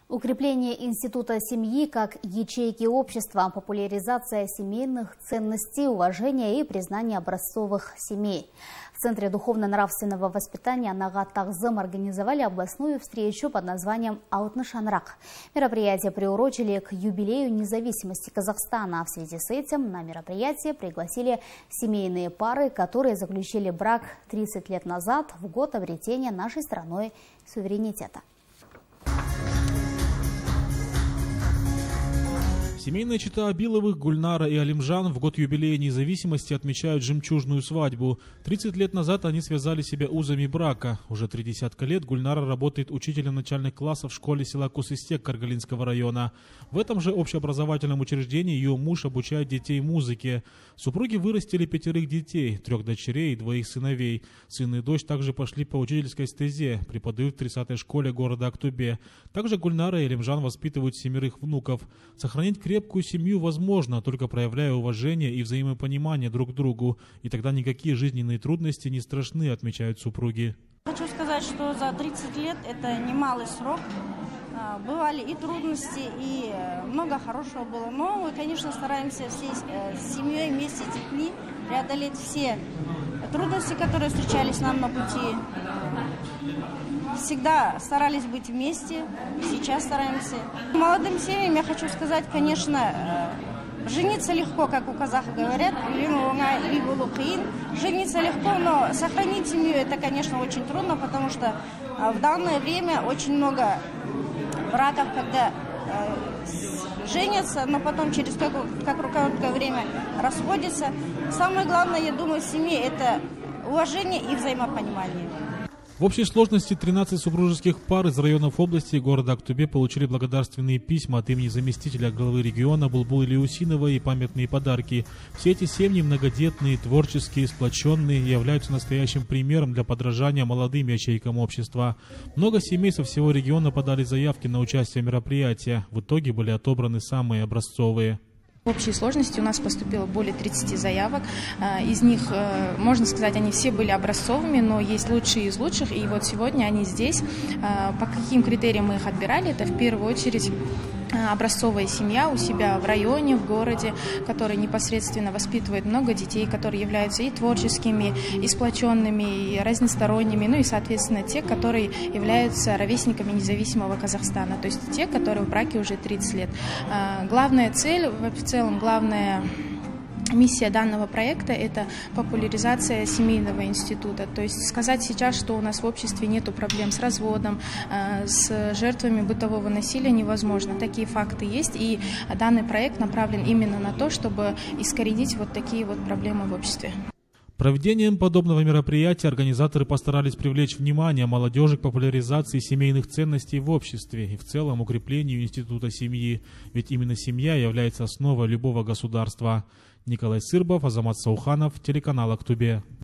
Укрепление института семьи как ячейки общества, популяризация семейных ценностей, уважение и признание образцовых семей. В Центре духовно-нравственного воспитания Нагат Тагзым организовали областную встречу под названием «Алтын шаңырақ». Мероприятие приурочили к юбилею независимости Казахстана. В связи с этим на мероприятие пригласили семейные пары, которые заключили брак 30 лет назад, в год обретения нашей страной суверенитета. Семейная чета Абиловых, Гульнара и Алимжан в год юбилея независимости отмечают жемчужную свадьбу. 30 лет назад они связали себя узами брака. Уже 30 лет Гульнара работает учителем начальных классов в школе села Кусыстек Каргалинского района. В этом же общеобразовательном учреждении ее муж обучает детей музыке. Супруги вырастили 5 детей, 3 дочерей и 2 сыновей. Сын и дочь также пошли по учительской стезе, преподают в 30-й школе города Актубе. Также Гульнара и Алимжан воспитывают 7 внуков. Сохранить крепкую семью возможно, только проявляя уважение и взаимопонимание друг к другу. И тогда никакие жизненные трудности не страшны, отмечают супруги. Хочу сказать, что за 30 лет это немалый срок. Бывали и трудности, и много хорошего было. Но мы, конечно, стараемся всей семьей вместе с детьми преодолеть все трудности, которые встречались нам на пути. Всегда старались быть вместе, сейчас стараемся. Молодым семьям я хочу сказать, конечно, жениться легко, как у казахов говорят, жениться легко, но сохранить семью это, конечно, очень трудно, потому что в данное время очень много браков, когда женятся, но потом через короткое время расходятся. Самое главное, я думаю, в семье это уважение и взаимопонимание. В общей сложности 13 супружеских пар из районов области и города Актубе получили благодарственные письма от имени заместителя главы региона Булбулы Леусиновой и памятные подарки. Все эти семьи многодетные, творческие, сплоченные, являются настоящим примером для подражания молодым ячейкам общества. Много семей со всего региона подали заявки на участие в мероприятии. В итоге были отобраны самые образцовые. В общей сложности у нас поступило более 30 заявок. Из них, можно сказать, они все были образцовыми, но есть лучшие из лучших. И вот сегодня они здесь. По каким критериям мы их отбирали? Это в первую очередь образцовая семья у себя в районе, в городе, которая непосредственно воспитывает много детей, которые являются и творческими, и сплоченными, и разносторонними, ну и, соответственно, те, которые являются ровесниками независимого Казахстана, то есть те, которые в браке уже 30 лет. Главная цель, в целом, главная миссия данного проекта – это популяризация семейного института. То есть сказать сейчас, что у нас в обществе нет проблем с разводом, с жертвами бытового насилия невозможно. Такие факты есть, и данный проект направлен именно на то, чтобы искоренить вот такие вот проблемы в обществе. Проведением подобного мероприятия организаторы постарались привлечь внимание молодежи к популяризации семейных ценностей в обществе и в целом укреплению института семьи, ведь именно семья является основой любого государства. Николай Сырбов, Азамат Сауханов, телеканал Актубе.